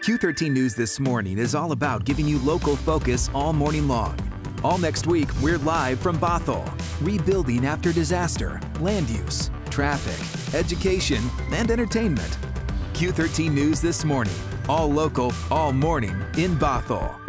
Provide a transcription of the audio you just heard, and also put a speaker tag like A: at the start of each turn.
A: Q13 News This Morning is all about giving you local focus all morning long. All next week, we're live from Bothell, rebuilding after disaster, land use, traffic, education, and entertainment. Q13 News This Morning, all local, all morning in Bothell.